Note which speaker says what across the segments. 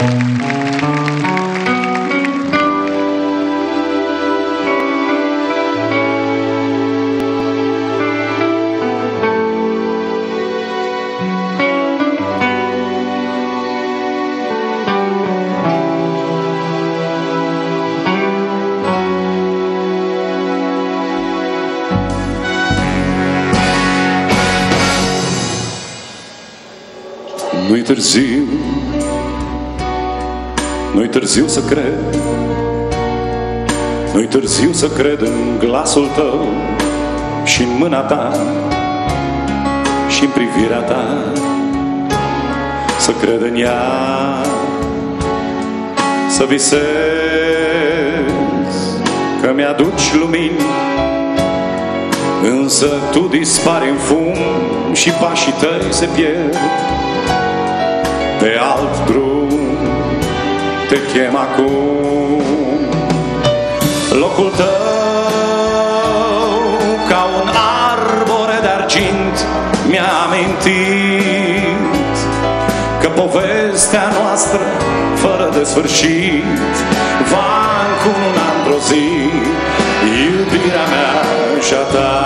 Speaker 1: Nu-i târziu, nu-i târziu să cred, nu-i târziu să cred în glasul tău și în mâna ta și în privirea ta, să cred în ea, să visez că mi-aduci lumini, însă tu dispari în fum și pașii tăi se pierd. Pe alt drum te chem acum, locul tău ca un arbore de argint mi-a amintit că povestea noastră fără de sfârșit va încuna într-o zi iubirea mea și a ta.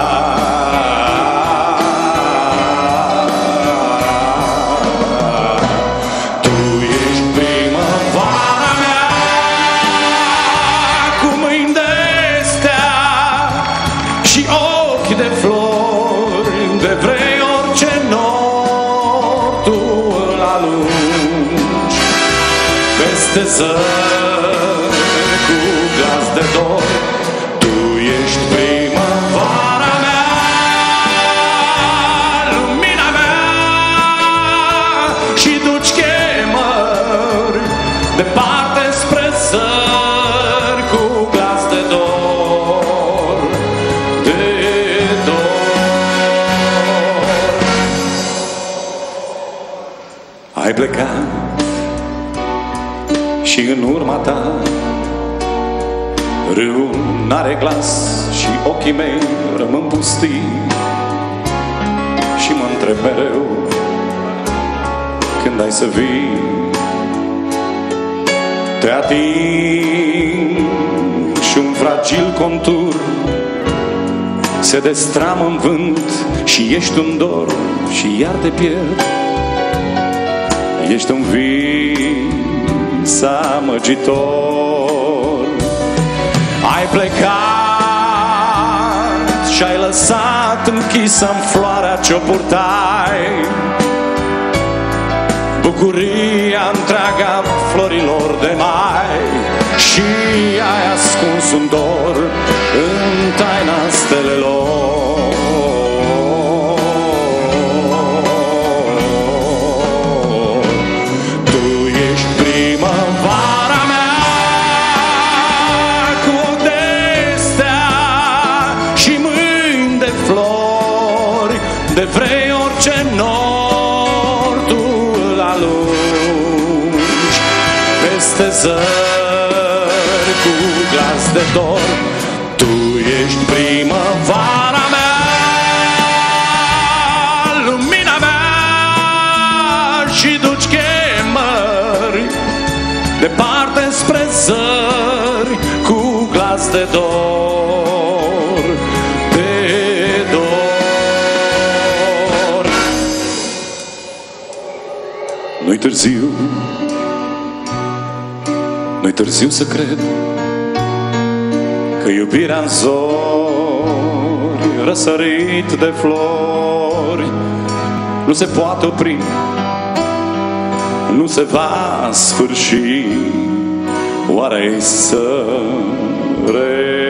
Speaker 1: Peste zări cu glas de dor, tu ești primăvara mea, lumina mea, și duci chemări departe spre zări cu glas de dor, de dor. Ai plecat și în urma ta râul n-are glas și ochii mei rămân pustii și mă întreb mereu când ai să vii. Te ating și un fragil contur se destramă în vânt și ești un dor și iar te pierd. Ești un vis amăgitor. Ai plecat și ai lăsat închisă-n floarea ce-o purtai, bucuria întreaga florilor de mai, și ai ascuns un dor în taina stelelor. De vrei orice nor, tu îl alungi peste zări cu glas de dor. Tu ești primăvara mea, lumina mea, și duci chemări departe spre zări cu glas de dor, de dor. Nu-i târziu, nu-i târziu să cred că iubirea-n zori, răsărit de flori, nu se poate opri, nu se va sfârși. Oare-i să